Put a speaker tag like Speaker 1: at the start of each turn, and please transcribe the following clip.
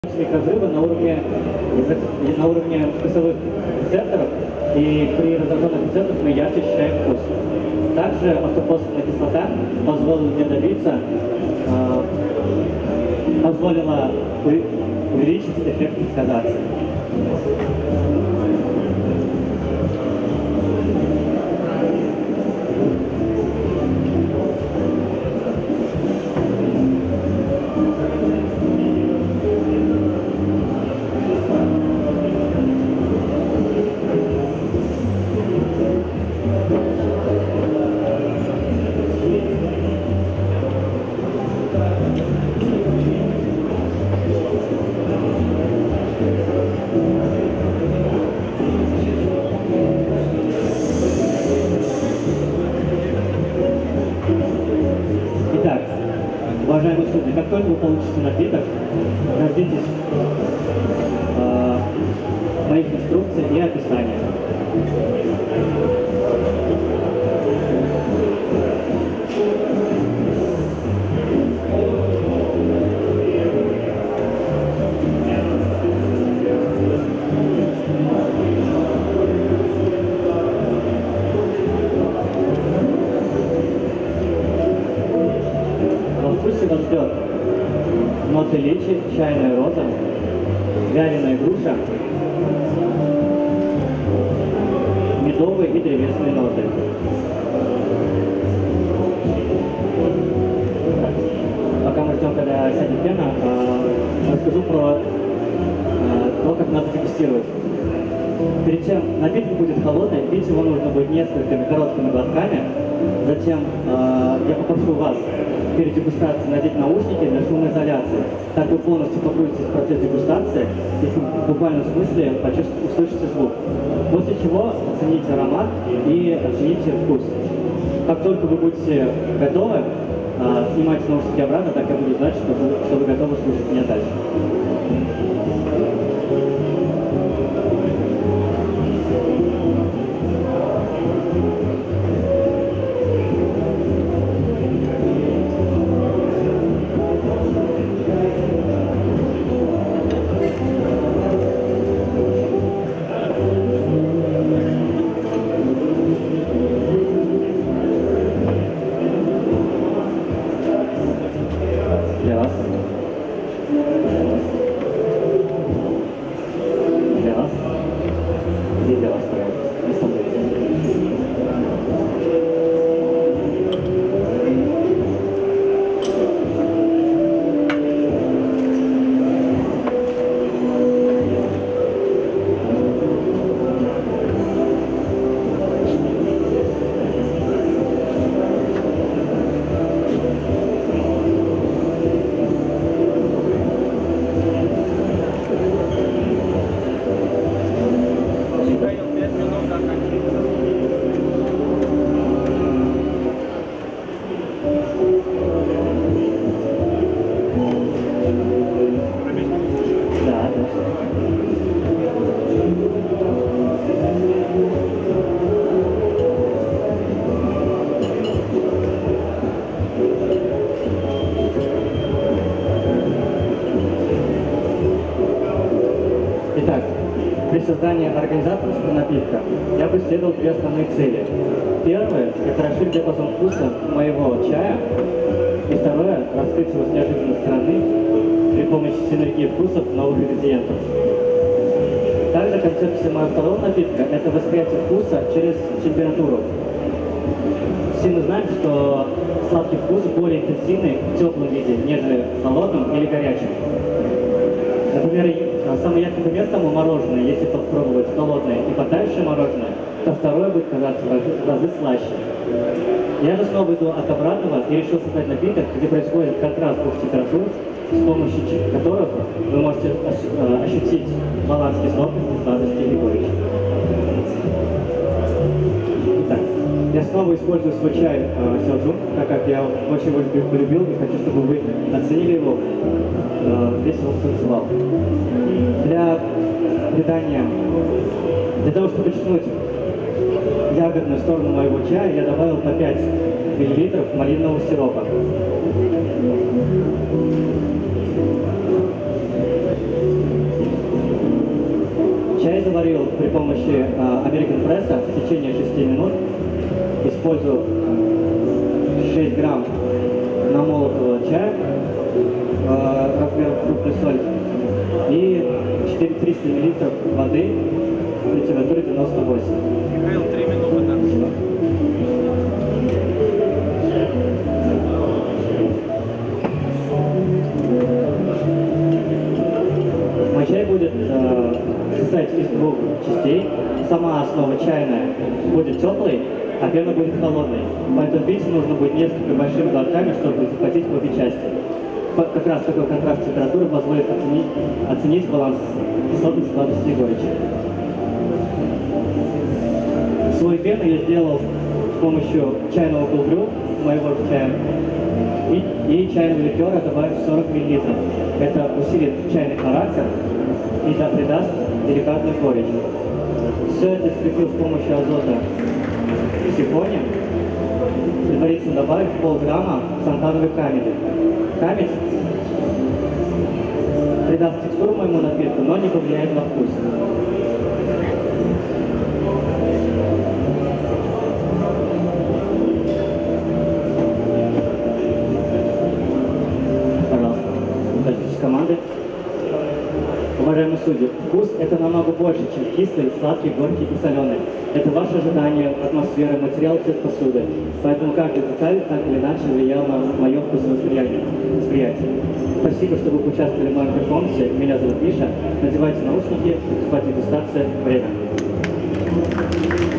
Speaker 1: разрыва на уровне вкусовых рецепторов, и при раздраженных рецепторах мы ярче ощущаем вкус. Также автофосфорная кислота позволила мне добиться, позволила увеличить эффект каскадации. Уважаемые судьи, как только вы получите напиток, дождитесь моих инструкций и описания. Вас ждет ноты личи, чайная роза, вяленая груша, медовые и древесные ноты. Пока мы ждем, когда сядет пена, расскажу про то, как надо дегустировать. Перед тем напиток будет холодный, пить его нужно будет несколькими короткими глотками. Затем я попрошу вас перед дегустацией надеть наушники для шумоизоляции. Так вы полностью погрузитесь в процесс дегустации и в буквальном смысле услышите звук. После чего оцените аромат и оцените вкус. Как только вы будете готовы, снимайте наушники обратно, так я буду знать, что вы готовы слушать меня дальше. Для вас. Для вас. И для вас, пожалуйста. Не смотрите. Итак, при создании организаторского напитка я преследовал две основные цели. Первое – это расширить диапазон вкуса моего чая. И второе – раскрыть его с неожиданной стороны при помощи синергии вкусов новых ингредиентов. Также концепция моего второго напитка – это восприятие вкуса через температуру. Все мы знаем, что сладкий вкус более интенсивный в теплом виде, нежели в холодном или горячем. Например, самый яркий пример тому мороженое. Если попробовать холодное и потаявшее мороженое, то второе будет казаться в разы слаще. Я же снова иду от обратного и решил создать напиток, где происходит контраст двух температур, с помощью которых вы можете ощутить баланс кислотности, сладости и горечи. Итак, я снова использую свой чай Селджун, так как я очень его полюбил и хочу, чтобы вы оценили его, весь его потенциал. Для придания, для того, чтобы подчеркнуть ягодную сторону моего чая, я добавил по 5 мл малинового сиропа. при помощи American Press в течение 6 минут. Использую 6 грамм намолотого чая размером крупной соль и 300 миллилитров воды при температуре 98.
Speaker 2: Михаил, 3 минуты.
Speaker 1: Спасибо. Мой чай будет состоять из 2 частей. Сама основа чайная будет теплой, а пена будет холодной. Поэтому пить нужно будет несколько большими глотками, чтобы захватить обе части. Как раз такой контраст температуры позволит оценить баланс кислотности, сладости и горечи. Свою пену я сделал с помощью чайного колбрю, моего же чая, и чайного ликера добавив 40 мл. Это усилит чайный характер и придаст деликатную горечь. Все это скрепил с помощью азота в сифоне, предварительно добавив полграмма сантановой камеди. Камедь придаст текстуру моему напитку, но не повлияет на вкус. Пожалуйста, дождитесь команды. Уважаемые судьи, вкус – это намного больше, чем кислый, сладкий, горький и соленый. Это ваше ожидание, атмосфера, материал, цвет посуды. Поэтому каждый деталь так или иначе влиял на мое вкусовосприятие. Спасибо, что вы участвовали в моем перформансе. Меня зовут Миша. Надевайте наушники, хватит дегустация. Время.